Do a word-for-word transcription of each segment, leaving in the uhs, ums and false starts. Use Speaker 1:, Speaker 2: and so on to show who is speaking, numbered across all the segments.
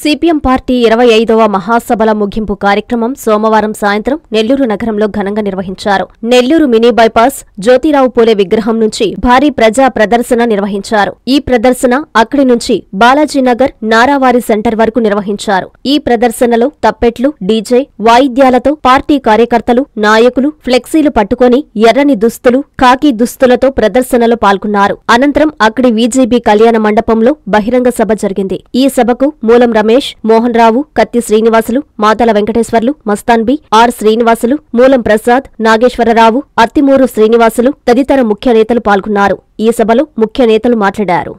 Speaker 1: CPM party ఇరవై ఐదవ మహాసభల ముగింపు కార్యక్రమం సోమవారం సాయంత్రం నెల్లూరు నగరంలో ఘనంగా నిర్వహించారు. నెల్లూరు మినీ బైపాస్ జ్యోతిరావు పూలే విగ్రహం నుంచి భారీ ప్రజా ప్రదర్శన నిర్వహించారు. ఈ ప్రదర్శన అక్కడి నుంచి బాలాజీనగర్ నారావారి సెంటర్ వరకు నిర్వహించారు. ఈ ప్రదర్శనలో తప్పెట్లు, డీజే, వాయిద్యాలతో పార్టీ కార్యకర్తలు, నాయకులు ఫ్లెక్సీలు పట్టుకుని ఎర్రని దుస్తులు, కాకి దుస్తులతో ప్రదర్శనలో పాల్గొన్నారు. అనంతరం అక్కడి వీజీబీ కళ్యాణ మండపంలో బహిరంగ సభ జరిగింది. ఈ సభకు మూలం రమేష్, మోహన్ రావు, కత్తి శ్రీనివాసులు, మాతల వెంకటేశ్వర్లు, మస్తాన్ బి, ఆర్ శ్రీనివాసులు, మూలం ప్రసాద్, నాగేశ్వరరావు, అత్తిమూరు శ్రీనివాసులు తదితర ముఖ్య నేతలు పాల్గొన్నారు. ఈ సభలో ముఖ్య నేతలు మాట్లాడారు.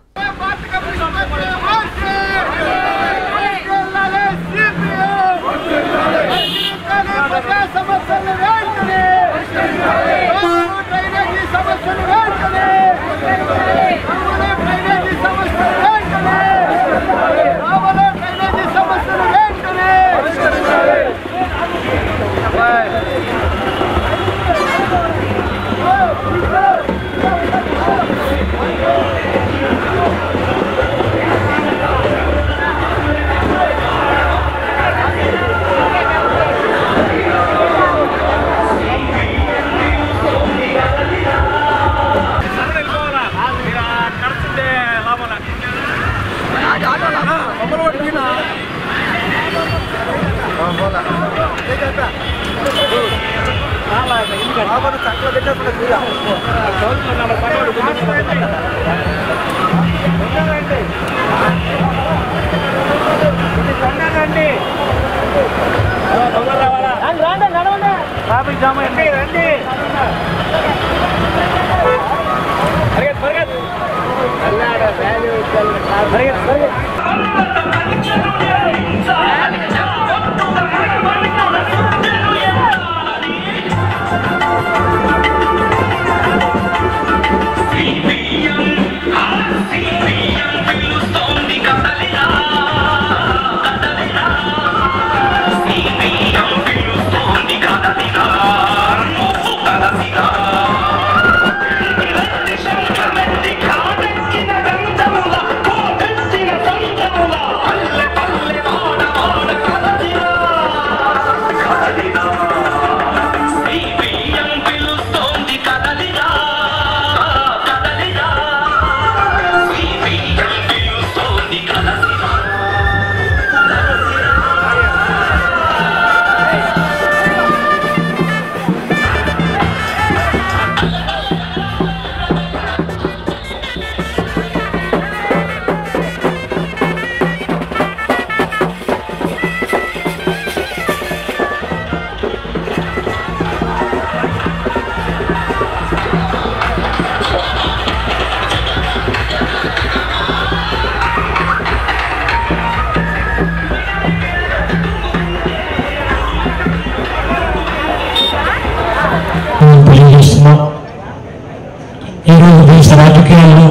Speaker 2: ఈరోజు దేశ రాజకీయాల్లో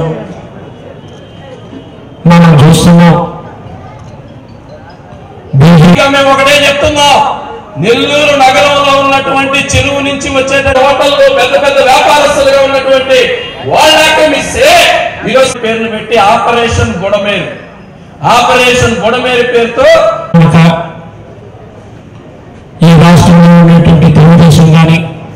Speaker 2: మనం చూస్తున్నాం.
Speaker 3: మేము ఒకటే చెప్తున్నాం, నెల్లూరు నగరంలో ఉన్నటువంటి చెరువు నుంచి వచ్చే హోటల్లో పెద్ద పెద్ద వ్యాపారస్తులుగా ఉన్నటువంటి వాళ్ళకి మిస్సే ఈరోజు పేర్లు పెట్టి ఆపరేషన్ బుడమేరు ఆపరేషన్ బుడమేరు పేరుతో
Speaker 2: ఈ రాష్ట్రంలో ఉన్నటువంటి తెలుగుదేశం కానీ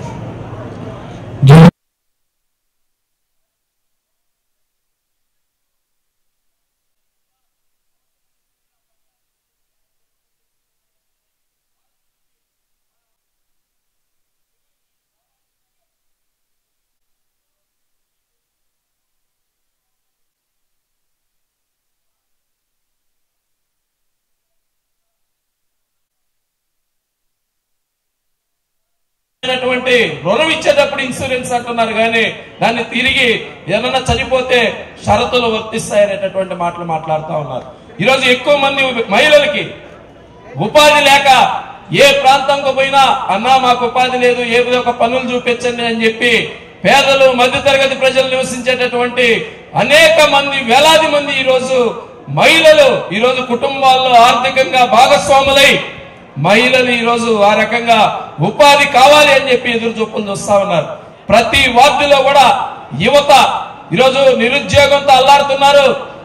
Speaker 3: రుణం ఇచ్చేటప్పుడు ఇన్సూరెన్స్ అంటున్నారు కానీ దాన్ని తిరిగి ఏమన్నా చనిపోతే షరతులు వర్తిస్తాయనేటటువంటి మాటలు మాట్లాడుతూ ఉన్నారు. ఈరోజు ఎక్కువ మంది మహిళలకి ఉపాధి లేక ఏ ప్రాంతంకు పోయినా అన్నా మాకు ఉపాధి లేదు, ఏదో ఒక పనులు చూపించండి అని చెప్పి పేదలు, మధ్యతరగతి ప్రజలు నివసించేటటువంటి అనేక మంది, వేలాది మంది ఈరోజు మహిళలు ఈరోజు కుటుంబాల్లో ఆర్థికంగా భాగస్వాములై మహిళలు ఈరోజు ఆ రకంగా ఉపాధి కావాలి అని చెప్పి ఎదురు చూపులు చూస్తా ఉన్నారు. ప్రతి వార్డులో కూడా యువత ఈరోజు నిరుద్యోగంతో అల్లాడుతున్నారు.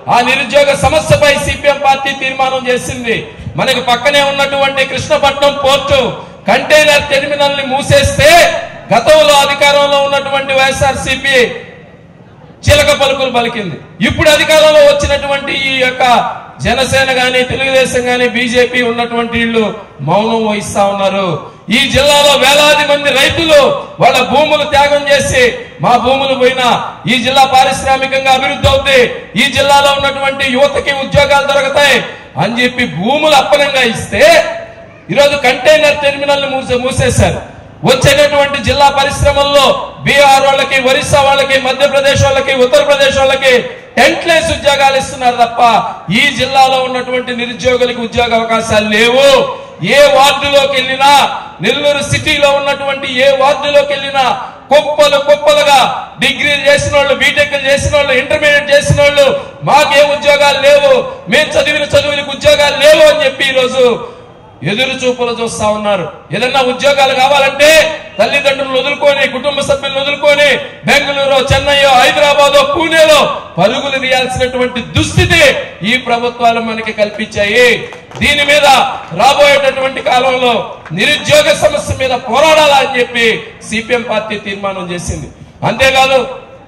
Speaker 3: ఆ నిరుద్యోగ సమస్యపై సిపిఎం పార్టీ తీర్మానం చేసింది. మనకు పక్కనే ఉన్నటువంటి కృష్ణపట్నం పోర్టు కంటైనర్ టెర్మినల్ ని మూసేస్తే గతంలో అధికారంలో ఉన్నటువంటి వైఎస్ఆర్సీపీ చిలక పలుకులు పలికింది. ఇప్పుడు అధికారంలో వచ్చినటువంటి ఈ యొక్క జనసేన గాని తెలుగుదేశం గాని బీజేపీ ఉన్నటువంటి వీళ్ళు మౌనం వహిస్తా ఉన్నారు. ఈ జిల్లాలో వేలాది మంది రైతులు వాళ్ళ భూములు త్యాగం చేసి మా భూములు పోయినా ఈ జిల్లా పారిశ్రామికంగా అభివృద్ధి అవుతుంది, ఈ జిల్లాలో ఉన్నటువంటి యువతకి ఉద్యోగాలు దొరుకుతాయి అని చెప్పి భూములు అప్పనంగా ఇస్తే ఈరోజు కంటైనర్ టెర్మినల్ మూసే మూసేశారు. వచ్చేటటువంటి జిల్లా పరిశ్రమల్లో బీహార్ వాళ్ళకి, ఒరిస్సా వాళ్ళకి, మధ్యప్రదేశ్ వాళ్ళకి, ఉత్తరప్రదేశ్ వాళ్ళకి టెంట్లేసి ఉద్యోగాలు ఇస్తున్నారు తప్ప ఈ జిల్లాలో ఉన్నటువంటి నిరుద్యోగులకు ఉద్యోగ అవకాశాలు లేవు. ఏ వార్డులోకి వెళ్ళినా, నెల్లూరు సిటీలో ఉన్నటువంటి ఏ వార్డులోకి వెళ్ళినా కుప్పలు కుప్పలుగా డిగ్రీలు చేసిన వాళ్ళు, బీటెక్లు చేసిన వాళ్ళు, ఇంటర్మీడియట్ చేసిన వాళ్ళు మాకే ఉద్యోగాలు లేవు, మేము చదివిన చదువులకు ఉద్యోగాలు లేవు అని చెప్పి ఈరోజు ఎదురు చూపులు చూస్తా ఉన్నారు. ఏదన్నా ఉద్యోగాలు కావాలంటే తల్లిదండ్రులు వదులుకొని, కుటుంబ సభ్యులను వదులుకొని బెంగళూరు, చెన్నై, హైదరాబాద్, పూణేలో పరుగులు తీయాల్సినటువంటి దుస్థితి ఈ ప్రభుత్వాలు మనకి కల్పించాయి. దీని మీద రాబోయేటటువంటి కాలంలో నిరుద్యోగ సమస్య మీద పోరాడాలని చెప్పి సిపిఎం పార్టీ తీర్మానం చేసింది. అంతేకాదు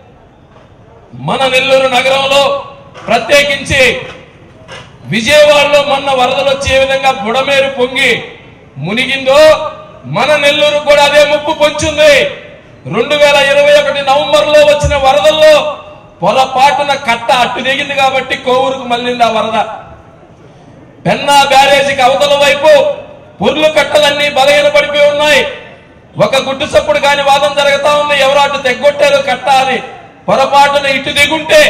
Speaker 3: మన నెల్లూరు నగరంలో ప్రత్యేకించి విజయవాడలో మొన్న వరదలు వచ్చి ఏ విధంగా బుడమేరు పొంగి మునిగిందో మన నెల్లూరు కూడా అదే ముప్పు పొంచుంది. రెండు వేల ఇరవై ఒకటి నవంబర్ లో వచ్చిన వరదల్లో పొరపాటున కట్ట అట్టు దిగింది కాబట్టి కోవూరుకు మళ్ళింది ఆ వరద. పెన్నా బ్యారేజీకి అవతల వైపు పొర్లు కట్టలన్నీ బలహీన పడిపోయి ఉన్నాయి. ఒక గుడ్డు చప్పుడు కాని వాదన జరుగుతా ఉంది, ఎవరు అటు తెగ్గొట్టారు కట్ట అని. పొరపాటున ఇటు దిగుంటే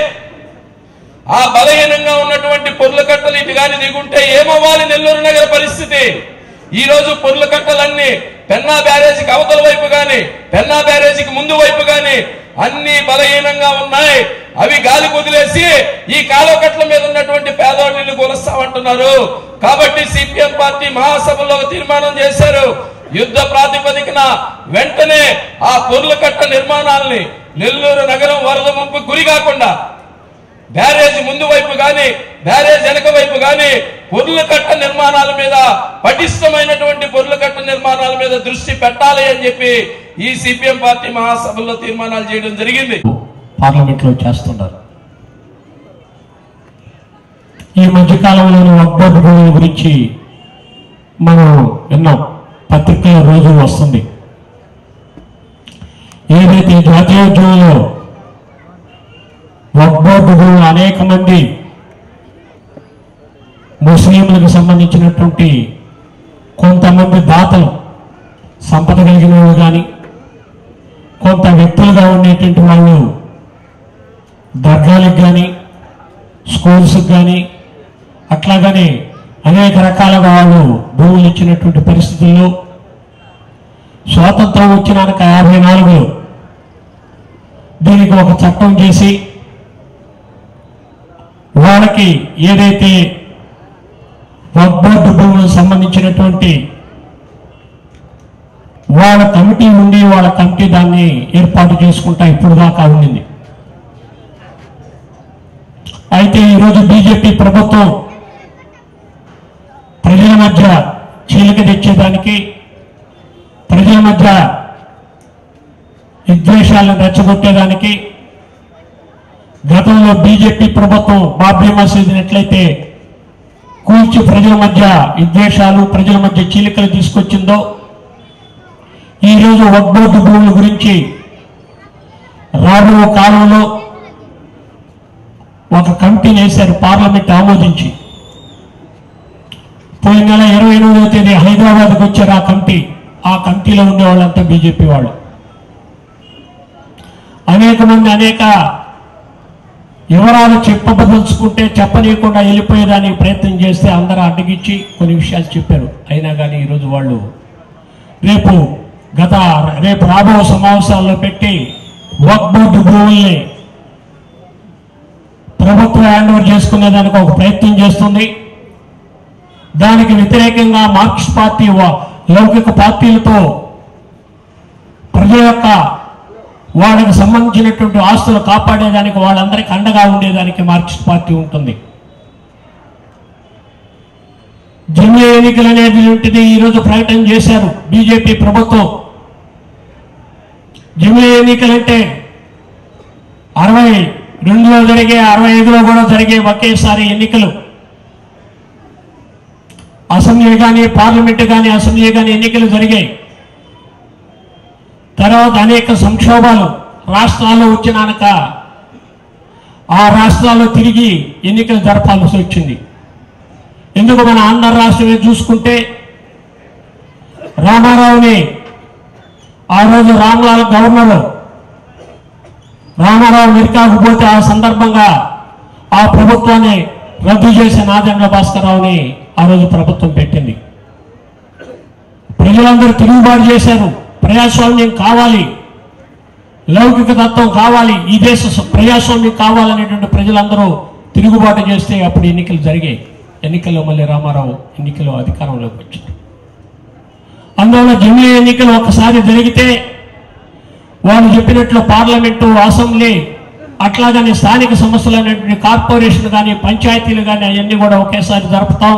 Speaker 3: ఆ బలహీనంగా ఉన్నటువంటి పొర్ల కట్టలు ఇటు గాని దిగుంటే ఏమవ్వాలి నెల్లూరు నగర పరిస్థితి? ఈ రోజు పొర్ల కట్టలన్నీ పెన్నా బ్యారేజీకి అవతల వైపు గాని, పెన్నా బ్యారేజీకి ముందు వైపు గాని అన్ని బలహీనంగా ఉన్నాయి. అవి గాలి వదిలేసి ఈ కాలువకట్ల మీద ఉన్నటువంటి పేదవాళ్ళని కొలుస్తామంటున్నారు. కాబట్టి సిపిఎం పార్టీ మహాసభలో తీర్మానం చేశారు, యుద్ధ ప్రాతిపదికన వెంటనే ఆ పొర్ల కట్ట నిర్మాణాలని నెల్లూరు నగరం వరద ముంపు గురి కాకుండా బ్యారేజ్ ముందు వైపు గాని, బ్యారేజ్ వెనక వైపు గాని పొర్ల కట్ట నిర్మాణాల మీద, పటిష్టమైనటువంటి పొర్ల కట్ట నిర్మాణాల మీద దృష్టి పెట్టాలి అని చెప్పి ఈ సిపిఎం పార్టీ మహాసభలో తీర్మానాలు చేయడం జరిగింది.
Speaker 2: పార్లమెంట్ లో చేస్తున్నారు. ఈ మధ్యకాలంలోని వక్ఫ్ భూముల గురించి మనం విన్నాం, పత్రికల రోజు వస్తుంది. ఏదైతే జాతీయోద్యమంలో వక్ఫ్ భూములు అనేక మంది ముస్లింలకు సంబంధించినటువంటి కొంతమంది దాతలు, సంపద కలిగిన వాళ్ళు కానీ, కొంత వ్యక్తులుగా ఉండేటువంటి వాళ్ళు దర్గాలకు కానీ, స్కూల్స్కి కానీ, అట్లాగనే అనేక రకాలుగా వాళ్ళు భూములు ఇచ్చినటువంటి పరిస్థితుల్లో స్వాతంత్రం వచ్చినాక యాభై నాలుగులో దీనికి ఒక చట్టం చేసి వాళ్ళకి ఏదైతే వక్ఫ్ బోర్డు భూములకు సంబంధించినటువంటి వాళ్ళ కమిటీ నుండి వాళ్ళ కమిటీ దాన్ని ఏర్పాటు చేసుకుంటా ఇప్పుడు దాకా ఉండింది. అయితే ఈరోజు బీజేపీ ప్రభుత్వం ప్రజల మధ్య చీలిక తెచ్చేదానికి, ప్రజల మధ్య విద్వేషాలను రెచ్చగొట్టేదానికి గతంలో బీజేపీ ప్రభుత్వం బాబ్రీ మసీదుని ఎట్లయితే కూల్చి ప్రజల మధ్య విద్వేషాలు, ప్రజల మధ్య చీలికలు తీసుకొచ్చిందో, ఈరోజు వక్ఫ్ బోర్డు భూముల గురించి రాబో కాలంలో ఒక కమిటీని వేశారు, పార్లమెంట్ ఆమోదించి. పోయిన నెల ఇరవై ఎనిమిదవ తేదీ హైదరాబాద్కి వచ్చారు ఆ కమిటీ. ఆ కమిటీలో ఉండే వాళ్ళంతా బీజేపీ వాళ్ళు. అనేక మంది అనేక వివరాలు చెప్పబదలుచుకుంటే చెప్పనీయకుండా వెళ్ళిపోయేదానికి ప్రయత్నం చేస్తే అందరూ అడ్డగిచ్చి కొన్ని విషయాలు చెప్పారు. అయినా కానీ ఈరోజు వాళ్ళు రేపు గత రేపు రాబో సమావేశాల్లో పెట్టి వక్ఫ్ బోర్డు భూముల్ని ప్రభుత్వం హ్యాండ్ ఓవర్ చేసుకునేదానికి ఒక ప్రయత్నం చేస్తుంది. దానికి వ్యతిరేకంగా మార్క్సిస్ట్ పార్టీ లౌకిక పార్టీలతో ప్రజల యొక్క వాళ్ళకి సంబంధించినటువంటి ఆస్తులు కాపాడేదానికి, వాళ్ళందరికీ అండగా ఉండేదానికి మార్క్సిస్ట్ పార్టీ ఉంటుంది. జమిలీ ఎన్నికలు అనేది ఉంటుంది ఈరోజు ప్రకటన చేశారు బీజేపీ ప్రభుత్వం. జమిలీ ఎన్నికలంటే అరవై రెండులో జరిగే, అరవై ఐదులో కూడా జరిగే ఒకేసారి ఎన్నికలు. అసెంబ్లీ కానీ, పార్లమెంటు కానీ, అసెంబ్లీ కానీ ఎన్నికలు జరిగాయి. తర్వాత అనేక సంక్షోభాలు రాష్ట్రాల్లో వచ్చినాక ఆ రాష్ట్రాల్లో తిరిగి ఎన్నికలు జరపాల్సి వచ్చింది. ఎందుకు మన ఆంధ్ర రాష్ట్రమే చూసుకుంటే రామారావుని ఆ రోజు రామ్లాల్ గవర్నరు రామారావు అమెరికాకు పోతే ఆ సందర్భంగా ఆ ప్రభుత్వాన్ని రద్దు చేసే నాదెండ్ల భాస్కరరావుని ఆ రోజు ప్రభుత్వం పెట్టింది. ప్రజలందరూ తిరుగుబాటు చేశారు. ప్రజాస్వామ్యం కావాలి, లౌకిక తత్వం కావాలి, ఈ దేశ ప్రజాస్వామ్యం కావాలనేటువంటి ప్రజలందరూ తిరుగుబాటు చేస్తే అప్పుడు ఎన్నికలు జరిగాయి. ఎన్నికల్లో మళ్ళీ రామారావు ఎన్నికల్లో అధికారంలోకి వచ్చారు. అందువల్ల జమిలీ ఎన్నికలు ఒకసారి జరిగితే వాళ్ళు చెప్పినట్లు పార్లమెంటు, అసెంబ్లీ, అట్లాగనే స్థానిక సంస్థలు అనేటువంటి కార్పొరేషన్ కానీ, పంచాయతీలు కానీ అవన్నీ కూడా ఒకేసారి జరుపుతాం.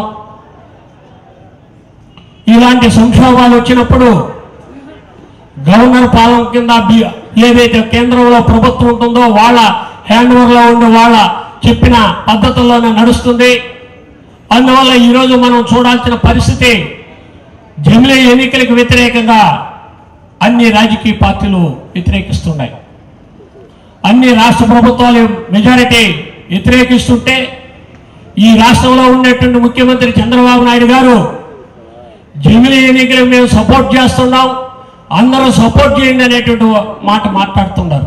Speaker 2: ఇలాంటి సంక్షోభాలు వచ్చినప్పుడు గవర్నర్ పాలన కింద ఏదైతే కేంద్రంలో ప్రభుత్వం ఉంటుందో వాళ్ళ హ్యాండ్ ఓవర్లో ఉండి వాళ్ళ చెప్పిన పద్ధతుల్లోనే నడుస్తుంది. అందువల్ల ఈరోజు మనం చూడాల్సిన పరిస్థితి, జమిలీ ఎన్నికలకు వ్యతిరేకంగా అన్ని రాజకీయ పార్టీలు వ్యతిరేకిస్తున్నాయి. అన్ని రాష్ట్ర ప్రభుత్వాలు మెజారిటీ వ్యతిరేకిస్తుంటే ఈ రాష్ట్రంలో ఉన్నటువంటి ముఖ్యమంత్రి చంద్రబాబు నాయుడు గారు జమిలీ ఎన్నికలకు మేము సపోర్ట్ చేస్తున్నాం, అందరూ సపోర్ట్ చేయండి అనేటువంటి మాట మాట్లాడుతున్నారు.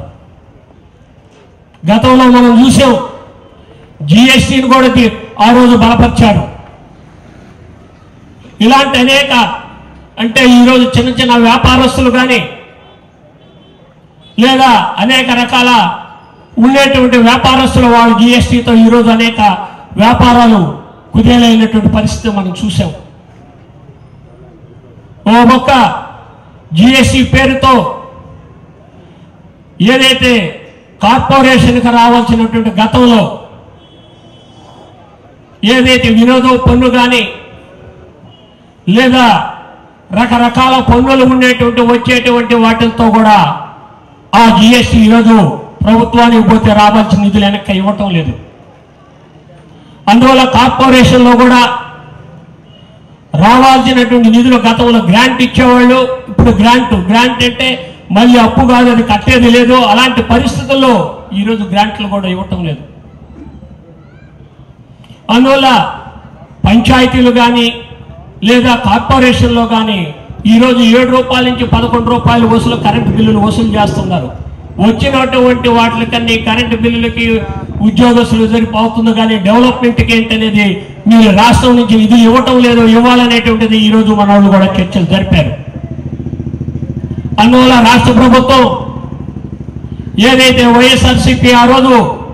Speaker 2: గతంలో మనం చూసాం జిఎస్టీని కూడా ఆ రోజు బలపరిచారు. ఇలాంటి అనేక అంటే ఈరోజు చిన్న చిన్న వ్యాపారస్తులు కానీ లేదా అనేక రకాల ఉండేటువంటి వ్యాపారస్తులు వాళ్ళు జిఎస్టీతో ఈరోజు అనేక వ్యాపారాలు కుదేలైనటువంటి పరిస్థితి మనం చూసాం. ఓ మొక్క జిఎస్టీ పేరుతో ఏదైతే కార్పొరేషన్కి రావాల్సినటువంటి గతంలో ఏదైతే వినోద పన్ను కానీ లేదా రకరకాల పన్నులు ఉండేటువంటి వచ్చేటువంటి వాటితో కూడా ఆ జిఎస్టీ ఈరోజు ప్రభుత్వానికి పోతే రావాల్సిన నిధులు వెనక్కి ఇవ్వటం లేదు. అందువల్ల కార్పొరేషన్లో కూడా రావాల్సినటువంటి నిధులు గతంలో గ్రాంట్ ఇచ్చేవాళ్ళు, ఇప్పుడు గ్రాంట్ గ్రాంట్ అంటే మళ్ళీ అప్పు కాదు, అది కట్టేది లేదు. అలాంటి పరిస్థితుల్లో ఈరోజు గ్రాంట్లు కూడా ఇవ్వటం లేదు. అందువల్ల పంచాయతీలు కానీ లేదా కార్పొరేషన్లో కానీ ఈరోజు ఏడు రూపాయల నుంచి పదకొండు రూపాయలు వసూలు కరెంటు బిల్లులు వసూలు చేస్తున్నారు. వచ్చినటువంటి వాటికన్నీ కరెంటు బిల్లులకి ఉద్యోగస్తులు సరిపోతుంది, కానీ డెవలప్మెంట్కి ఏంటనేది మీరు రాష్ట్రం నుంచి నిధులు ఇవ్వటం లేదు, ఇవ్వాలనేటువంటిది ఈరోజు మన వాళ్ళు కూడా చర్చలు జరిపారు. అందువల్ల రాష్ట్ర ప్రభుత్వం ఏదైతే వైఎస్ఆర్సీపీ ఆ రోజు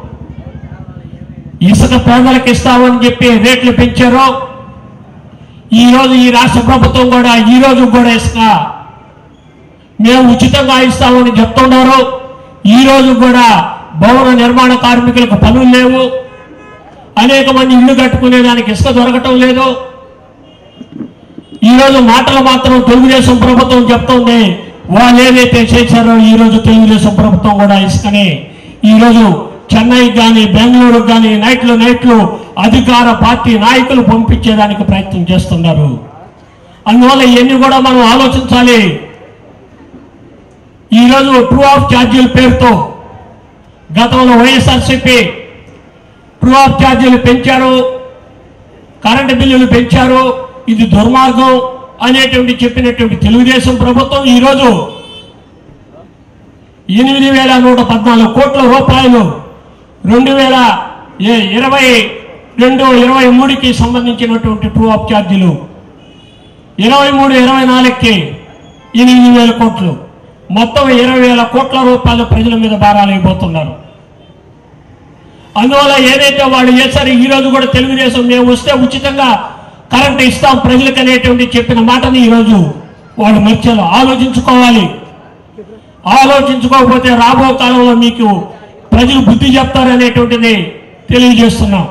Speaker 2: ఇసుక పేదలకు ఇస్తామని చెప్పి రేట్లు పెంచారో ఈ రోజు ఈ రాష్ట్ర ప్రభుత్వం కూడా ఈ రోజు కూడా ఇసుక మేము ఉచితంగా ఇస్తామని చెప్తున్నారు. ఈ రోజు కూడా భవన నిర్మాణ కార్మికులకు పనులు లేవు, అనేక మంది ఇల్లు కట్టుకునేదానికి ఇసుక దొరకటం లేదు. ఈరోజు మాటలు మాత్రం తెలుగుదేశం ప్రభుత్వం చెప్తుంది, వాళ్ళు ఏదైతే చేశారో ఈ రోజు తెలుగుదేశం ప్రభుత్వం కూడా ఇసుకని ఈరోజు చెన్నై కానీ బెంగళూరుకు కానీ నైట్లు నైట్లు అధికార పార్టీ నాయకులు పంపించేదానికి ప్రయత్నం చేస్తున్నారు. అందువల్ల ఇవన్నీ కూడా మనం ఆలోచించాలి. ఈరోజు ట్రూ ఆఫ్ ఛార్జీల పేరుతో గతంలో వైఎస్ఆర్సీపీ ట్రూ ఆఫ్ ఛార్జీలు పెంచారు, కరెంటు బిల్లులు పెంచారు, ఇది దుర్మార్గం అనేటువంటి చెప్పినటువంటి తెలుగుదేశం ప్రభుత్వం ఈరోజు ఎనిమిది వేల నూట పద్నాలుగు కోట్ల రూపాయలు రెండు వేల ఇరవై రెండు ఇరవై మూడుకి సంబంధించినటువంటి ట్రూ ఆఫ్ ఛార్జీలు ఇరవై మూడు ఇరవై నాలుగుకి ఎనిమిది వేల కోట్లు మొత్తం ఇరవై వేల కోట్ల రూపాయలు ప్రజల మీద భారాలు అయిపోతున్నారు. అందువల్ల ఏదైతే వాళ్ళు చేశారో ఈ రోజు కూడా తెలుగుదేశం మేము వస్తే ఉచితంగా కరెంట్ ఇస్తాం ప్రజలకు అనేటువంటి చెప్పిన మాటని ఈరోజు వాళ్ళు మధ్యలో ఆలోచించుకోవాలి. ఆలోచించుకోకపోతే రాబో కాలంలో మీకు ప్రజలు బుద్ధి చెప్తారనేటువంటిది తెలియజేస్తున్నాం.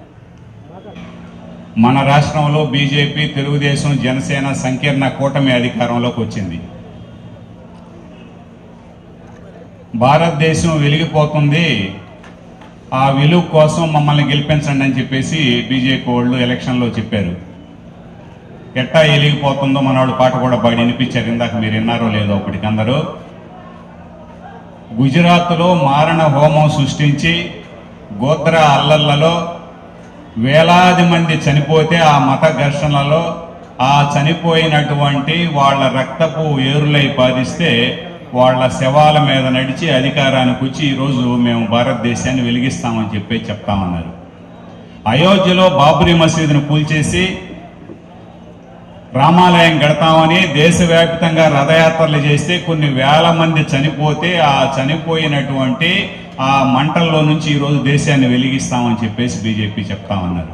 Speaker 4: మన రాష్ట్రంలో బీజేపీ, తెలుగుదేశం, జనసేన సంకీర్ణ కూటమి అధికారంలోకి వచ్చింది. భారతదేశం వెలిగిపోతుంది, ఆ వెలుగు కోసం మమ్మల్ని గెలిపించండి అని చెప్పేసి బీజేపీ వాళ్ళు ఎలక్షన్లో చెప్పారు. ఎట్టా వెలిగిపోతుందో మనవాడు పాట కూడా పాడి వినిపించారు, ఇందాక మీరు విన్నారో లేదో ఒకటికందరూ. గుజరాత్లో మారణ హోమం సృష్టించి గోత్ర అల్లర్లలో వేలాది మంది చనిపోతే ఆ మత ఘర్షణలలో ఆ చనిపోయినటువంటి వాళ్ళ రక్తపు ఏరులై బాధిస్తే వాళ్ళ శవాల మీద నడిచి అధికారానికి వచ్చి ఈరోజు మేము భారతదేశాన్ని వెలిగిస్తామని చెప్పి చెప్తామన్నారు. అయోధ్యలో బాబ్రీ మసీదును కూల్చేసి రామాలయం కడతామని దేశవ్యాప్తంగా రథయాత్రలు చేస్తే కొన్ని వేల మంది చనిపోతే ఆ చనిపోయినటువంటి ఆ మంటల్లో నుంచి ఈరోజు దేశాన్ని వెలిగిస్తామని చెప్పేసి బీజేపీ చెప్తామన్నారు.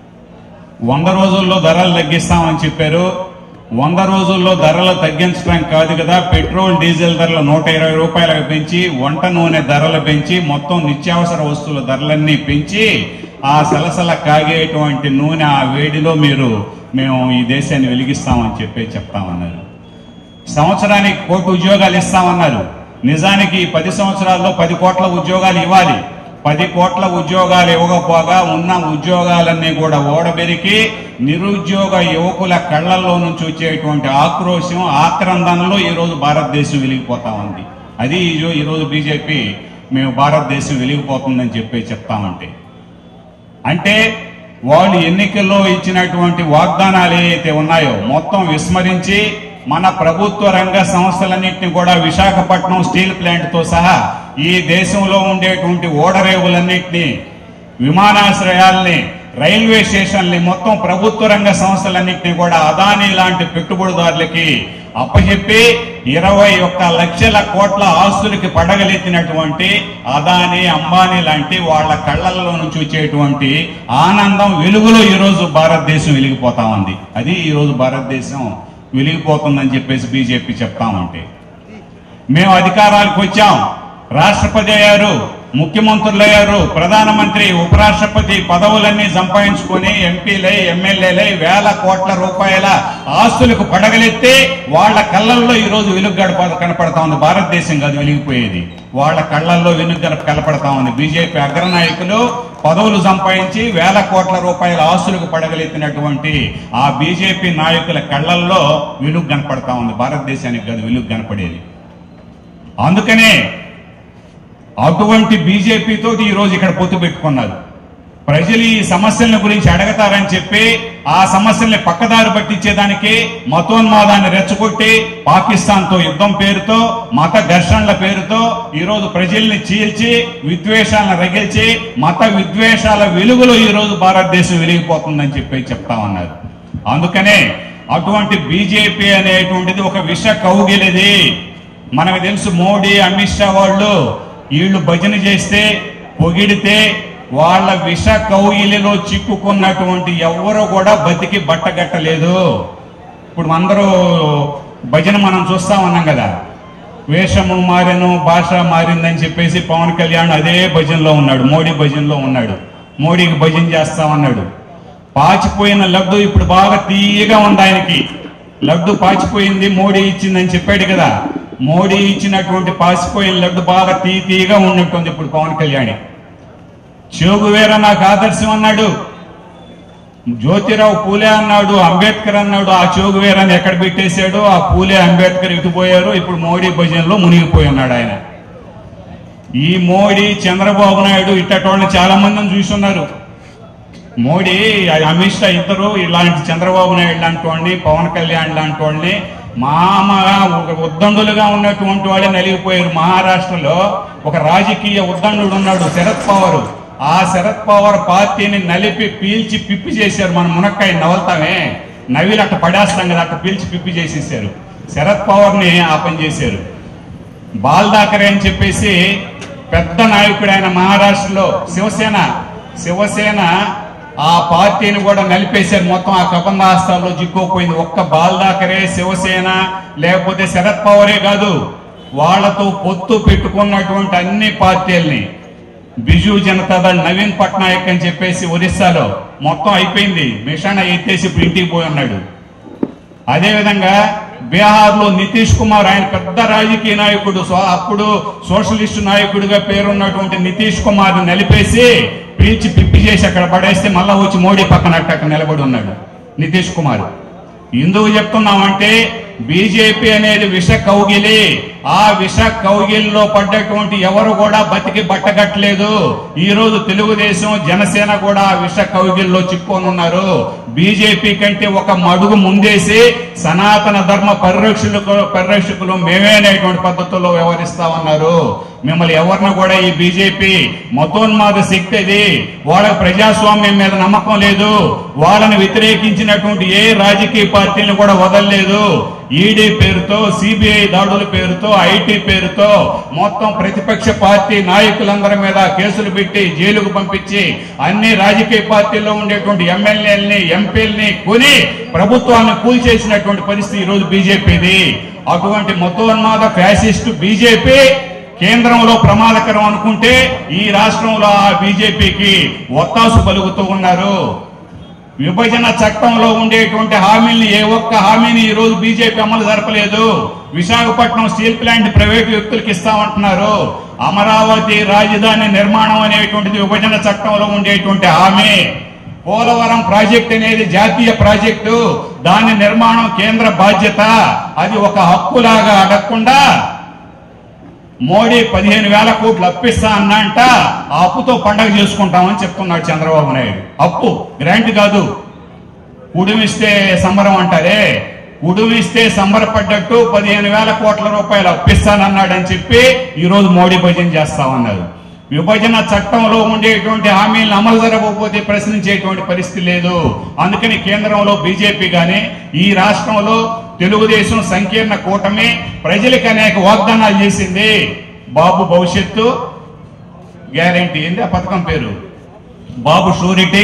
Speaker 4: వంద రోజుల్లో ధరలు తగ్గిస్తామని చెప్పారు. వంద రోజుల్లో ధరలు తగ్గించడం కాదు కదా, పెట్రోల్ డీజిల్ ధరలు నూట ఇరవై రూపాయలకు పెంచి, వంట నూనె ధరలు పెంచి, మొత్తం నిత్యావసర వస్తువుల ధరలన్నీ పెంచి ఆ సలసల కాగేటువంటి నూనె ఆ వేడిలో మీరు మేము ఈ దేశాన్ని వెలిగిస్తామని చెప్పి చెప్తామన్నారు. సంవత్సరానికి కోటి ఉద్యోగాలు ఇస్తామన్నారు. నిజానికి పది సంవత్సరాల్లో పది కోట్ల ఉద్యోగాలు ఇవ్వాలి. పది కోట్ల ఉద్యోగాలు ఇవ్వకపోగా ఉన్న ఉద్యోగాలన్నీ కూడా ఓడబెరికి నిరుద్యోగ యువకుల కళ్లల్లో నుంచి వచ్చేటువంటి ఆక్రోశం, ఆక్రందనలో ఈరోజు భారతదేశం వెలిగిపోతా ఉంది. అది ఈరోజు బీజేపీ మేము భారతదేశం వెలిగిపోతుందని చెప్పి చెప్తామంటే, అంటే వాళ్ళు ఎన్నికల్లో ఇచ్చినటువంటి వాగ్దానాలు ఏవైతే ఉన్నాయో మొత్తం విస్మరించి మన ప్రభుత్వ రంగ సంస్థలన్నింటినీ కూడా విశాఖపట్నం స్టీల్ ప్లాంట్ తో సహా ఈ దేశంలో ఉండేటువంటి ఓడరేవులన్నింటినీ, విమానాశ్రయాల్ని, రైల్వే స్టేషన్లని, మొత్తం ప్రభుత్వ రంగ సంస్థలన్నింటినీ కూడా అదానీ లాంటి పెట్టుబడిదారులకి అప్పచెప్పి ఇరవై ఒక్క లక్షల కోట్ల ఆస్తులకి పడగలెత్తినటువంటి అదానీ, అంబానీ లాంటి వాళ్ళ కళ్లల్లో నుంచి వచ్చేటువంటి ఆనందం వెలుగులో ఈరోజు భారతదేశం వెలిగిపోతా ఉంది. అది ఈరోజు భారతదేశం వెలిగిపోతుందని చెప్పేసి బీజేపీ చెప్తామంటే, మేము అధికారాలకు వచ్చాం, రాష్ట్రపతి అయ్యారు, ముఖ్యమంత్రులు అయ్యారు, ప్రధానమంత్రి, ఉపరాష్ట్రపతి పదవులన్నీ సంపాదించుకొని ఎంపీలై, ఎమ్మెల్యేలై వేల కోట్ల రూపాయల ఆస్తులకు పడగలెత్తి వాళ్ళ కళ్ళల్లో ఈ రోజు వెలుగు గడప కనపడతా ఉంది. భారతదేశం కాదు వెలిగిపోయేది, వాళ్ళ కళ్ళల్లో వెలుగు గడప కనపడతా ఉంది. బీజేపీ అగ్రనాయకులు పదవులు సంపాదించి వేల కోట్ల రూపాయల ఆస్తులకు పడగలెత్తినటువంటి ఆ బీజేపీ నాయకుల కళ్ళల్లో వెలుగు కనపడతా ఉంది. భారతదేశానికి కాదు వెలుగు కనపడేది. అందుకనే అటువంటి బీజేపీతో ఈ రోజు ఇక్కడ పొత్తు పెట్టుకున్నారు. ప్రజలు ఈ సమస్యల గురించి అడగతారని చెప్పి ఆ సమస్యల్ని పక్కదారి పట్టించేదానికి మతోన్మాదాన్ని రెచ్చగొట్టి పాకిస్తాన్ తో యుద్ధం పేరుతో, మత ఘర్షణల పేరుతో ఈ రోజు ప్రజల్ని చీల్చి విద్వేషాలను రగిల్చి మత విద్వేషాల వెలుగులో ఈ రోజు భారతదేశం వెలిగిపోతుందని చెప్పి చెప్తా ఉన్నారు. అందుకనే అటువంటి బీజేపీ అనేటువంటిది ఒక విష కౌగిలిది. మనకు తెలుసు, మోడీ, అమిత్ షా వాళ్ళు వీళ్ళు భజన చేస్తే, పొగిడితే వాళ్ళ విష కౌగిలిలో చిక్కుకున్నటువంటి ఎవరు కూడా బతికి బట్టగట్టలేదు. ఇప్పుడు అందరూ భజన మనం చూస్తా ఉన్నాం కదా, వేషము మారెను, భాష మారిందని చెప్పేసి పవన్ కళ్యాణ్ అదే భజనలో ఉన్నాడు, మోడీ భజనలో ఉన్నాడు. మోడీకి భజన చేస్తా ఉన్నాడు. పాచిపోయిన లడ్డు ఇప్పుడు బాగా తీయగా ఉంది ఆయనకి. లడ్డు పాచిపోయింది, మోడీ ఇచ్చిందని చెప్పాడు కదా. మోడీ ఇచ్చినటువంటి పాసిపోయిన లడ్డు బాగా తీ తీయగా ఉన్నట్టుంది ఇప్పుడు పవన్ కళ్యాణ్. చెగువేర నాకు ఆదర్శం అన్నాడు, జ్యోతిరావు పూలే అన్నాడు, అంబేద్కర్ అన్నాడు. ఆ చెగువేరాన్ని ఎక్కడ పెట్టేశాడు? ఆ పూలే, అంబేద్కర్ ఇటుపోయారు. ఇప్పుడు మోడీ భజనలో మునిగిపోయి ఉన్నాడు ఆయన. ఈ మోడీ, చంద్రబాబు నాయుడు ఇట్టటోళ్ళని చాలా మందిని చూస్తున్నారు. మోడీ, అమిత్ షా ఇద్దరు ఇలాంటి చంద్రబాబు నాయుడు లాంటి వాళ్ళని, పవన్ కళ్యాణ్ లాంటి వాళ్ళని మామగా ఒక ఉద్దండులుగా ఉన్నటువంటి వాళ్ళే నలిగిపోయారు. మహారాష్ట్రలో ఒక రాజకీయ ఉద్దండుడు ఉన్నాడు, శరద్ పవార్. ఆ శరద్ పవార్ పార్టీని నలిపి పీల్చి పిప్పి చేశారు. మనం మునక్కాయ నవలతామే, నవిలు అట్ట పడేస్తాం కదా, అట్ట పీల్చి పిప్పి చేసేసారు. శరద్ పవార్ ని ఆ పని చేశారు. బాల్ ఠాకరే అని చెప్పేసి పెద్ద నాయకుడు ఆయన మహారాష్ట్రలో, శివసేన శివసేన ఆ పార్టీని కూడా నలిపేశారు. మొత్తం ఆ కబంధాస్తాల్లో చిక్కుపోయింది. ఒక్క బాల్ ఠాకరే, శివసేన, లేకపోతే శరద్ పవారే కాదు, వాళ్లతో పొత్తు పెట్టుకున్నటువంటి అన్ని పార్టీల్ని బిజు జనతాదళ్ నవీన్ పట్నాయక్ అని చెప్పేసి ఒరిస్సాలో మొత్తం అయిపోయింది, మిషన్ ఎత్తేసి ఇప్పుడు ఇంటికి పోయి ఉన్నాడు. అదేవిధంగా బీహార్లో నితీష్ కుమార్, ఆయన పెద్ద రాజకీయ నాయకుడు, అప్పుడు సోషలిస్టు నాయకుడిగా పేరున్నటువంటి నితీష్ కుమార్ నలిపేసి పీల్చి పిప్పి చేసి అక్కడ పడేస్తే మళ్ళా వచ్చి మోడీ పక్కన అక్కడ నిలబడి ఉన్నాడు నితీష్ కుమార్. ఎందుకు చెప్తున్నామంటే బీజేపీ అనేది విష కౌగిలి. ఆ విష కౌగిలిలో పడ్డటువంటి ఎవరు కూడా బతికి బట్టగట్టలేదు. ఈ రోజు తెలుగుదేశం జనసేన కూడా ఆ విష కౌగిలిలో చిక్కుకొనున్నారు. బీజేపీ కంటే ఒక అడుగు ముందేసి సనాతన ధర్మ పరిరక్షకులు పరిరక్షకులు మేమే అనేటువంటి పద్ధతుల్లో వ్యవహరిస్తా ఉన్నారు. మిమ్మల్ని ఎవరిని కూడా ఈ బీజేపీ మతోన్మాద శక్తి అది, వాళ్ళకి ప్రజాస్వామ్యం మీద నమ్మకం లేదు. వాళ్ళని వ్యతిరేకించినటువంటి ఏ రాజకీయ పార్టీని కూడా వదలలేదు. ఈడీ పేరుతో, సిబిఐ దాడుల పేరుతో, ఐటీ పేరుతో మొత్తం ప్రతిపక్ష పార్టీ నాయకులందరి మీద కేసులు పెట్టి జైలుకు పంపించి అన్ని రాజకీయ పార్టీల్లో ఉండేటువంటి ఎమ్మెల్యేలని ఎంపీలని కొని ప్రభుత్వాన్ని కూల్చేసినటువంటి పరిస్థితి ఈ రోజు బీజేపీది. అటువంటి మతోన్మాద ఫ్యాసిస్టు బీజేపీ కేంద్రంలో ప్రమాదకరం అనుకుంటే ఈ రాష్ట్రంలో ఆ బీజేపీకి ఒత్తాసు పలుకుతూ ఉన్నారు. విభజన చట్టంలో ఉండేటువంటి హామీల్ని ఏ ఒక్క హామీని ఈ రోజు బీజేపీ అమలు జరపలేదు. విశాఖపట్నం స్టీల్ ప్లాంట్ ప్రైవేటు వ్యక్తులకు ఇస్తామంటున్నారు. అమరావతి రాజధాని నిర్మాణం అనేటువంటిది విభజన చట్టంలో ఉండేటువంటి హామీ. పోలవరం ప్రాజెక్ట్ అనేది జాతీయ ప్రాజెక్టు, దాని నిర్మాణం కేంద్ర బాధ్యత. అది ఒక హక్కులాగా అడగకుండా మోడీ పదిహేను వేల కోట్లు అప్పిస్తా అన్నంట. ఆ అప్పుతో పండగ చేసుకుంటామని చెప్తున్నాడు చంద్రబాబు నాయుడు. అప్పు గ్రాంట్ కాదు. కుడుమిస్తే సంబరం అంటారే, కుడుమిస్తే సంబరపడ్డట్టు పదిహేను వేల కోట్ల రూపాయలు అప్పిస్తానన్నాడని చెప్పి ఈ రోజు మోడీ భజన చేస్తామన్నారు. విభజన చట్టంలో ఉండేటువంటి హామీలను అమలు జరగకపోతే ప్రశ్నించేటువంటి పరిస్థితి లేదు. అందుకని కేంద్రంలో బీజేపీ గాని ఈ రాష్ట్రంలో తెలుగుదేశం సంకీర్ణ కూటమి ప్రజలకు అనేక వాగ్దానాలు చేసింది. బాబు భవిష్యత్తు గ్యారంటీ ఏంది ఆ పథకం పేరు, బాబు షూరిటీ,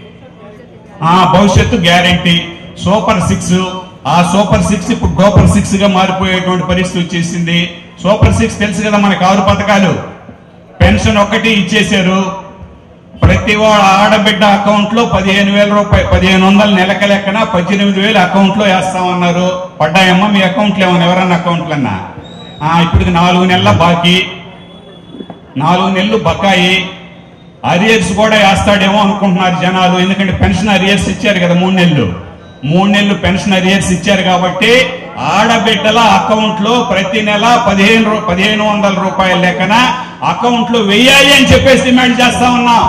Speaker 4: ఆ భవిష్యత్తు గ్యారంటీ, సూపర్ సిక్స్. ఆ సూపర్ సిక్స్ ఇప్పుడు డోపర్ సిక్స్ గా మారిపోయేటువంటి పరిస్థితి వచ్చేసింది. సూపర్ సిక్స్ తెలుసు కదా మనకు, ఆరు పథకాలు. పెన్షన్ ఒక్కటి ఇచ్చేశారు. ప్రతి వాళ్ళ ఆడబిడ్డ అకౌంట్ లో పదిహేను వేల రూపాయలు పదిహేను వందల నెలక లెక్కన పద్దెనిమిది వేలు అకౌంట్ లో వేస్తామన్నారు. పడ్డాయమ్మా మీ అకౌంట్లో ఏమన్నా, ఎవరన్నా అకౌంట్లన్నా? ఇప్పటికి నాలుగు నెలల బాకీ, నాలుగు నెలలు బకాయి. అరియర్స్ కూడా వేస్తాడేమో అనుకుంటున్నారు జనాలు. ఎందుకంటే పెన్షన్ అరియర్స్ ఇచ్చారు కదా, మూడు నెలలు మూడు నెలలు పెన్షన్ అరియర్స్ ఇచ్చారు కాబట్టి ఆడబిడ్డల అకౌంట్ లో ప్రతి నెల పదిహేను పదిహేను వందల రూపాయల లెక్కన అకౌంట్ లో వెయ్యాలి అని చెప్పేసి డిమాండ్ చేస్తా ఉన్నాం.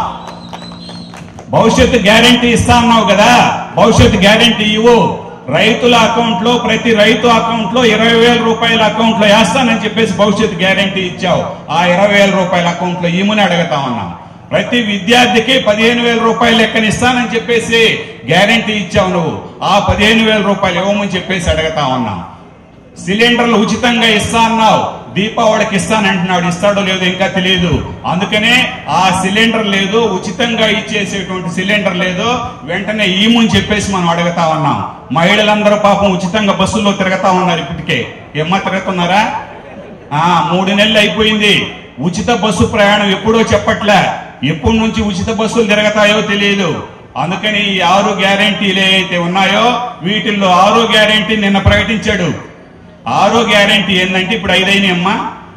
Speaker 4: భవిష్యత్తు గ్యారంటీ ఇస్తా ఉన్నావు కదా, భవిష్యత్తు గ్యారంటీ ఇవ్వు. రైతుల అకౌంట్ లో ప్రతి రైతు అకౌంట్ లో ఇరవై వేల రూపాయల అకౌంట్ లో వేస్తానని చెప్పేసి భవిష్యత్తు గ్యారంటీ ఇచ్చావు. ఆ ఇరవై వేల రూపాయల అకౌంట్ లో ఇమ్మని అడుగుతా ఉన్నాం. ప్రతి విద్యార్థికి పదిహేను వేల రూపాయలు లెక్కన ఇస్తానని చెప్పేసి గ్యారంటీ ఇచ్చావు నువ్వు. ఆ పదిహేను వేల రూపాయలు ఇవ్వమని చెప్పేసి అడుగుతా ఉన్నాం. సిలిండర్లు ఉచితంగా ఇస్తా అన్నావు, దీపావళికి ఇస్తానంటున్నాడు. ఇస్తాడో లేదో ఇంకా తెలియదు. అందుకనే ఆ సిలిండర్ లేదు, ఉచితంగా ఇచ్చేసేటువంటి సిలిండర్ లేదు, వెంటనే ఈముని చెప్పేసి మనం అడుగుతా ఉన్నాం. మహిళలందరూ పాపం ఉచితంగా బస్సుల్లో తిరుగుతా ఉన్నారు. ఇప్పటికే ఏమ్మా తిరుగుతున్నారా? ఆ మూడు నెలలు అయిపోయింది. ఉచిత బస్సు ప్రయాణం ఎప్పుడో చెప్పట్లే, ఎప్పటి నుంచి ఉచిత బస్సులు తిరగతాయో తెలియదు. అందుకని ఈ ఆరు గ్యారంటీలు ఏవైతే ఉన్నాయో వీటిల్లో ఆరో గ్యారంటీ నిన్న ప్రకటించాడు. ఆరో గ్యారంటీ ఏంటంటే ఇప్పుడు ఐదైనా అమ్మా,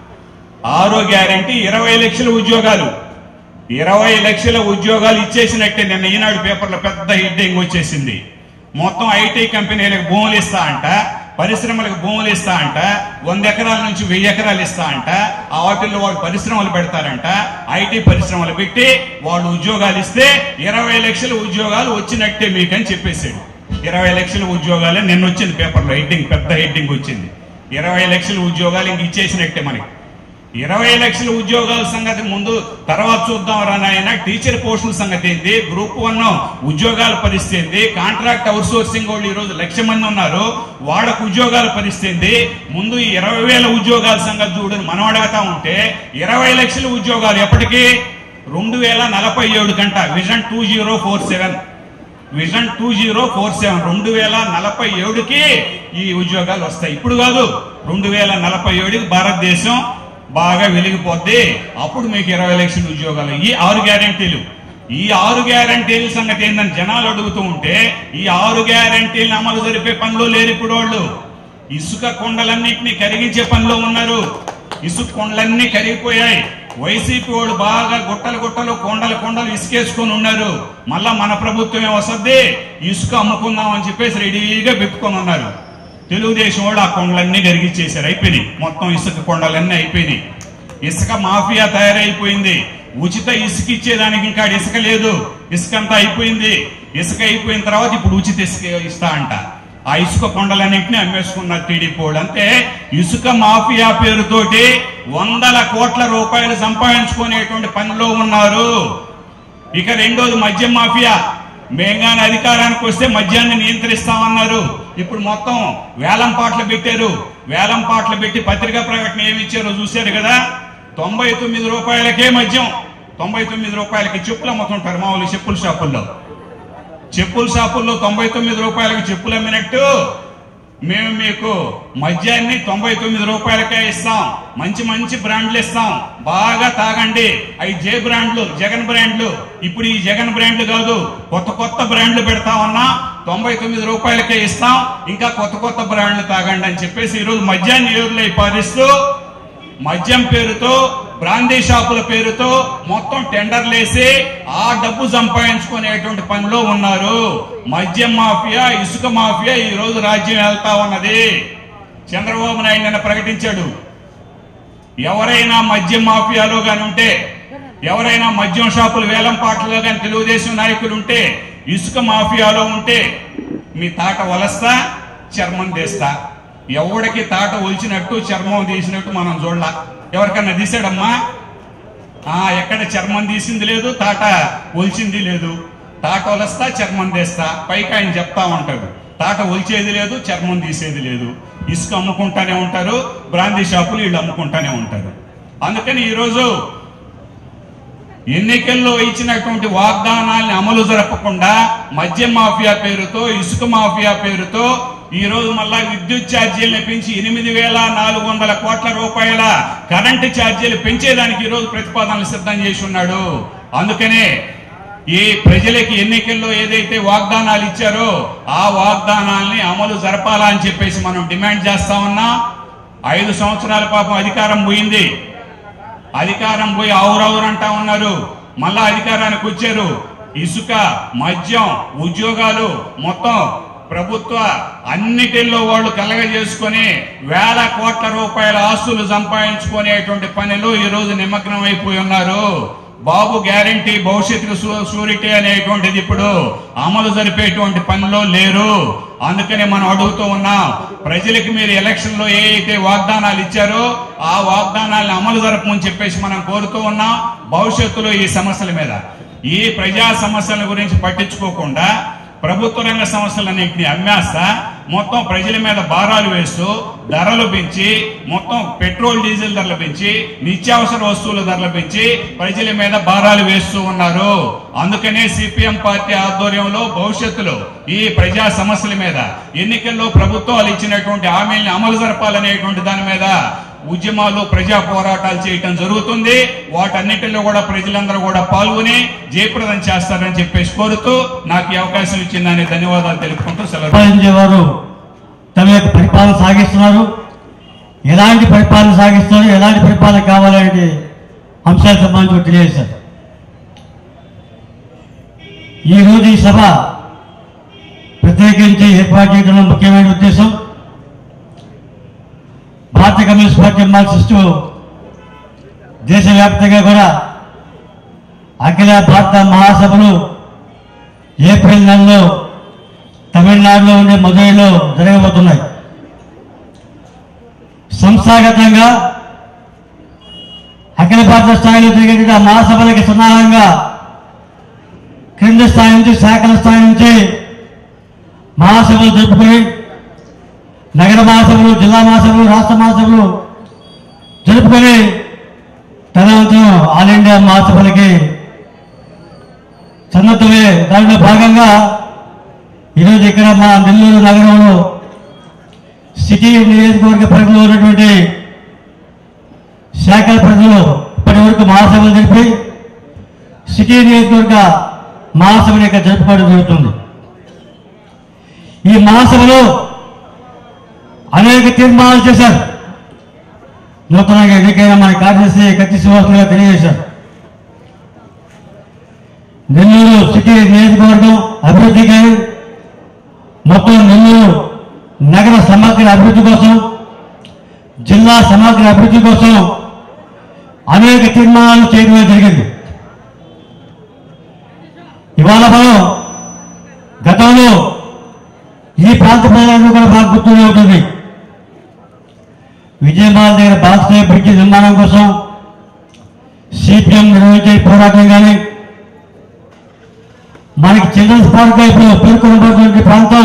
Speaker 4: ఆరో గ్యారంటీ ఇరవై లక్షల ఉద్యోగాలు. ఇరవై లక్షల ఉద్యోగాలు ఇచ్చేసినట్టే. నిన్న ఈనాడు పేపర్లో పెద్ద హెడ్డింగ్ వచ్చేసింది. మొత్తం ఐటీ కంపెనీలకు భూములు ఇస్తా అంట, పరిశ్రమలకు భూములు ఇస్తా అంట, వంద ఎకరాల నుంచి వెయ్యి ఎకరాలు ఇస్తా అంట. ఆ వాటిల్లో వాళ్ళు పరిశ్రమలు పెడతారంట. ఐటీ పరిశ్రమలు పెట్టి వాళ్ళు ఉద్యోగాలు ఇస్తే ఇరవై లక్షల ఉద్యోగాలు వచ్చినట్టే మీకని చెప్పేశాడు. ఇరవై లక్షల ఉద్యోగాలు నిన్న వచ్చింది పేపర్లో హెడ్డింగ్, పెద్ద హెడ్డింగ్ వచ్చింది. ఇరవై లక్షల ఉద్యోగాలు ఇంక ఇచ్చేసినట్టే మనకి. ఇరవై లక్షల ఉద్యోగాల సంగతి ముందు తర్వాత చూద్దాం రానాయన. టీచర్ పోస్టుల సంగతి ఏంది, గ్రూప్ వన్ ఉద్యోగాల పరిస్థితి ఏంది, కాంట్రాక్ట్ అవుట్ సోర్సింగ్ వాళ్ళు ఈ రోజు లక్ష మంది ఉన్నారు, వాళ్ళకు ఉద్యోగాల పరిస్థితి ఏంది, ముందు ఈ ఇరవై వేల ఉద్యోగాల సంగతి చూడని మనం అడగతా ఉంటే ఇరవై లక్షల ఉద్యోగాలు ఎప్పటికీ రెండు వేల నలభై ఏడు గంట vision two zero four seven vision two zero four seven రెండు వేల నలభై ఏడుకి ఈ ఉద్యోగాలు వస్తాయి. ఇప్పుడు కాదు, రెండు వేల నలభై ఏడుకి భారతదేశం బాగా వెలిగిపోద్ది. అప్పుడు మీకు ఇరవై లక్షల ఉద్యోగాలు. ఈ ఆరు గ్యారెంటీలు ఈ ఆరు గ్యారెంటీల సంగతి ఏందని జనాలు అడుగుతూ ఉంటే ఈ ఆరు గ్యారెంటీలను అమలు జరిపే పనిలో లేరు ఇప్పుడు వాళ్ళు. ఇసుక కొండలన్నింటినీ కరిగించే పనిలో ఉన్నారు. ఇసుక కొండలన్నీ కరిగిపోయాయి. వైసీపీ వాళ్ళు బాగా గుట్టలు గుట్టలు కొండలు కొండలు ఇసుకేసుకొని ఉన్నారు. మళ్ళా మన ప్రభుత్వమే వస్తుంది, ఇసుక అమ్ముకుందాం అని చెప్పేసి రెడీగా పెట్టుకొని ఉన్నారు. తెలుగుదేశం వాళ్ళు ఆ కొండలన్నీ కరిగించేశారు. అయిపోయినాయి, మొత్తం ఇసుక కొండలన్నీ అయిపోయినాయి. ఇసుక మాఫియా తయారైపోయింది. ఉచిత ఇసుక ఇచ్చేదానికి ఇంకా ఇసుక లేదు. ఇసుక అంతా అయిపోయింది. ఇసుక అయిపోయిన తర్వాత ఇప్పుడు ఉచిత ఇసుక ఇస్తా అంట. ఆ ఇసుక కొండలన్నింటినీ అమ్మేసుకున్నారు టీడీపీ వాళ్ళు. అంటే ఇసుక మాఫియా పేరుతోటి వందల కోట్ల రూపాయలు సంపాదించుకునేటువంటి పనిలో ఉన్నారు. ఇక రెండోది మద్యం మాఫియా. మేంగాని అధికారానికి వస్తే మద్యాన్ని నియంత్రిస్తామన్నారు. ఇప్పుడు మొత్తం వేలం పాటలు పెట్టారు. వేలం పాటలు పెట్టి పత్రికా ప్రకటన ఏమి ఇచ్చారో చూశారు కదా. తొంభై తొమ్మిది రూపాయలకే మద్యం. తొంభై తొమ్మిది రూపాయలకి చెప్పులు అమ్ముతుంటారు మామూలు చెప్పుల షాపుల్లో. చెప్పుల షాపుల్లో తొంభై తొమ్మిది రూపాయలకి చెప్పులు అమ్మినట్టు మేము మీకు మద్యాన్ని తొంభై తొమ్మిది రూపాయలకే ఇస్తాం. మంచి మంచి బ్రాండ్లు ఇస్తాం, బాగా తాగండి. అవి జే బ్రాండ్లు, జగన్ బ్రాండ్లు. ఇప్పుడు ఈ జగన్ బ్రాండ్లు కాదు, కొత్త కొత్త బ్రాండ్లు పెడతా ఉన్నా తొంభై తొమ్మిది రూపాయలకే ఇస్తాం, ఇంకా కొత్త కొత్త బ్రాండ్లు తాగండి అని చెప్పేసి ఈరోజు మద్యాన్ని ఏరులై పారిస్తూ మద్యం పేరుతో బ్రాందీ షాపుల పేరుతో మొత్తం టెండర్లు వేసి ఆ డబ్బు సంపాదించుకునేటువంటి పనిలో ఉన్నారు. మద్యం మాఫియా, ఇసుక మాఫియా ఈ రోజు రాజ్యం వెళ్తా ఉన్నది. చంద్రబాబు నాయుడు నిన్న ప్రకటించాడు, ఎవరైనా మద్యం మాఫియాలో గాని ఉంటే, ఎవరైనా మద్యం షాపులు వేలం పాటలో గాని తెలుగుదేశం నాయకులు ఉంటే, ఇసుక మాఫియాలో ఉంటే మీ తాట వలస్తా, చర్మం తీస్తా. ఎవడికి తాట ఒలిచినట్టు చర్మం తీసినట్టు మనం చూడలా. ఎవరికన్నా తీసాడమ్మా? ఆ ఎక్కడ చర్మం తీసింది లేదు, తాట ఒలిచింది లేదు. తాట ఒలస్తా, చర్మం తీస్తా, పైకి ఆయన చెప్తా ఉంటాడు. తాట ఒలిచేది లేదు, చర్మం తీసేది లేదు. ఇసుక అమ్ముకుంటానే ఉంటారు, బ్రాందీ షాపులు వీళ్ళు అమ్ముకుంటానే ఉంటారు. అందుకని ఈరోజు ఎన్నికల్లో ఇచ్చినటువంటి వాగ్దానాల్ని అమలు జరపకుండా మద్యం మాఫియా పేరుతో, ఇసుక మాఫియా పేరుతో ఈ రోజు మళ్ళా విద్యుత్ ఛార్జీలను పెంచి ఎనిమిది వేల నాలుగు వందల కోట్ల రూపాయల కరెంటు ఛార్జీలు పెంచేదానికి ఈ రోజు ప్రతిపాదనలు సిద్ధం చేసి ఉన్నాడు. అందుకనే ఈ ప్రజలకి ఎన్నికల్లో ఏదైతే వాగ్దానాలు ఇచ్చారో ఆ వాగ్దానాల్ని అమలు జరపాలా అని చెప్పేసి మనం డిమాండ్ చేస్తా ఉన్నాం. ఐదు సంవత్సరాల పాపం అధికారం పోయింది. అధికారం పోయి ఆవురావురు అంటా ఉన్నారు. మళ్ళా అధికారానికి వచ్చారు. ఇసుక, మద్యం, ఉద్యోగాలు మొత్తం ప్రభుత్వ అన్నిటిల్లో వాళ్ళు కలగజేసుకుని వేల కోట్ల రూపాయల ఆస్తులు సంపాదించుకునేటువంటి పనిలో ఈ రోజు నిమగ్నం అయిపోయి ఉన్నారు. బాబు గ్యారంటీ భవిష్యత్తుకు షూరిటీ అనేటువంటిది ఇప్పుడు అమలు జరిపేటువంటి పనిలో లేరు. అందుకని మనం అడుగుతూ ఉన్నాం, ప్రజలకు మీరు ఎలక్షన్ లో ఏ అయితే వాగ్దానాలు ఇచ్చారో ఆ వాగ్దానాలను అమలు జరపమని చెప్పేసి మనం కోరుతూ ఉన్నాం. భవిష్యత్తులో ఈ సమస్యల మీద, ఈ ప్రజా సమస్యల గురించి పట్టించుకోకుండా ప్రభుత్వ రంగ సమస్యలన్నింటినీ అమ్మేస్తా మొత్తం ప్రజల మీద భారాలు వేస్తూ ధరలు పెంచి, మొత్తం పెట్రోల్ డీజిల్ ధరలు పెంచి, నిత్యావసర వస్తువుల ధరలు పెంచి ప్రజల మీద భారాలు వేస్తూ ఉన్నారు. అందుకనే సిపిఎం పార్టీ ఆధ్వర్యంలో భవిష్యత్తులో ఈ ప్రజా సమస్యల మీద, ఎన్నికల్లో ప్రభుత్వాలు ఇచ్చినటువంటి హామీల్ని అమలు జరపాలనేటువంటి దాని మీద ఉద్యమాలు, ప్రజా పోరాటాలు చేయటం జరుగుతుంది. వాటన్నిటిలో కూడా ప్రజలందరూ కూడా పాల్గొని జయప్రదం చేస్తారని చెప్పేసి కోరుతూ నాకు ఈ అవకాశం ఇచ్చిందని ధన్యవాదాలు తెలుపుకుంటూ సెలవు.
Speaker 5: వారు తమ యొక్క పరిపాలన సాగిస్తున్నారు. ఎలాంటి పరిపాలన సాగిస్తున్నారు, ఎలాంటి పరిపాలన కావాలనే అంశాలకు సంబంధించి తెలియజేశారు. ఈరోజు ఈ సభ ప్రత్యేకించి ఏర్పాటు చేయడంలో ముఖ్యమైన ఉద్దేశం, భారతీయ కమ్యూనిస్ట్ పార్టీ మార్క్సిస్టు దేశవ్యాప్తంగా కూడా అఖిల భారత మహాసభలు ఏప్రిల్ నెలలో తమిళనాడులో ఉండే మదురైలో జరగబోతున్నాయి. సంస్థాగతంగా అఖిల భారత స్థాయిలో జరిగేటువంటి ఆ మహాసభలకి సన్నాహంగా క్రింద స్థాయి నుంచి, శాఖల స్థాయి నుంచి మహాసభలు జరుపుకొని నగర మహాసభలు, జిల్లా మహాసభలు, రాష్ట్ర మహాసభలు జరుపుకొని తదనంతరం ఆల్ ఇండియా మహాసభలకి సన్నద్ధమే. దానిలో భాగంగా ఈరోజు ఇక్కడ మా నెల్లూరు నగరంలో సిటీ నియోజకవర్గ పరిధిలో ఉన్నటువంటి శాఖల ప్రజలు ఇప్పటి వరకు మహాసభలు జరిపి సిటీ నియోజకవర్గ మహాసభని ఇక్కడ జరుపుకోవడం జరుగుతుంది. ఈ మహాసభలో అనేక తీర్మానాలు చేశారు. నూతనంగా ఎన్నికైన మన కార్యదర్శి కత్తి శ్రీనివాస్ గారు తెలియజేశారు. నెల్లూరు సిటీ నియోజకవర్గం అభివృద్ధి కానీ మొత్తం నెల్లూరు నగర సమగ్ర అభివృద్ధి కోసం, జిల్లా సమగ్ర అభివృద్ధి కోసం అనేక తీర్మానాలు చేయడం జరిగింది. ఇవాళ మనం గతంలో ఈ ప్రాంత ప్రజలందరూ కూడా బాగా గుర్తునే ఉంటుంది. విజయవాడ దగ్గర బాక్సాయి బ్రిడ్జి నిర్మాణం కోసం సిపిఎం నిర్వహించే పోరాటం కానీ, మనకి చిల్డ్రన్స్ పార్క్ ఇప్పుడు పేర్కొనబడినటువంటి ప్రాంతం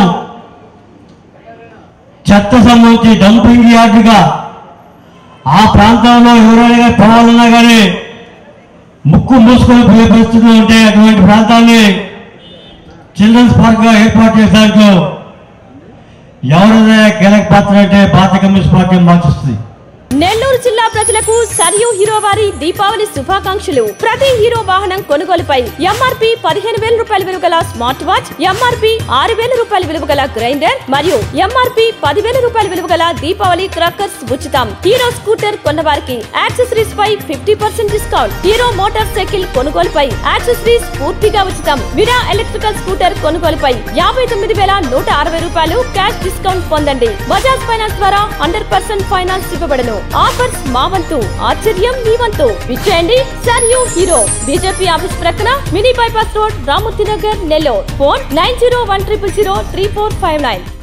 Speaker 5: చెత్త సంబంధించి డంపింగ్ యార్డుగా ఆ ప్రాంతంలో ఎవరైనా పోవాలన్నా కానీ ముక్కు మూసుకొని పోయే పరిస్థితులు ఉంటే అటువంటి ప్రాంతాన్ని చిల్డ్రన్స్ పార్క్ గా ఏర్పాటు చేసేందుకు ఎవరైనా కీలక పాత్ర అంటే భారతీయ కమ్యూనిస్ట్ పార్టీ మార్చిస్తుంది.
Speaker 6: నెల్లూరు జిల్లా ప్రజలకు సరియు హీరో వారి దీపావళి శుభాకాంక్షలు. ప్రతి హీరో వాహనం కొనుగోలుపై ఎంఆర్పీ పదిహేను వేల రూపాయల విలువ గల స్మార్ట్ వాచ్, ఎంఆర్పీ ఆరు వేల రూపాయల విలువ గల గ్రైండర్ మరియు ఎంఆర్పీ పదివేల రూపాయల విలువ గల దీపావళి క్రాకర్స్ ఉచితం. హీరో స్కూటర్ కొన్న వారికి యాక్సెసరీస్ పై fifty percent discount. Hero motorcycle కొనుగోలుపై యాక్సెసరీస్ పూర్తిగా ఉచితం. విరా ఎలక్ట్రికల్ స్కూటర్ కొనుగోలుపై యాభై తొమ్మిది వేల నూట అరవై రూపాయలు క్యాష్ డిస్కౌంట్ పొందండి. బజాజ్ ఫైనాన్స్ ద్వారా హండ్రెడ్ పర్సెంట్ ఫైనాన్స్ ఇవ్వబడను. ఆఫర్స్ మా వంతు, ఆశ్చర్యం మీ వంతు. విచ్చేయండి సరియు హీరో, బీజేపీ ఆఫీస్ ప్రక్కన, mini bypass road, Ramurthy Nagar, Nellore. Phone nine zero one triple zero three four five nine.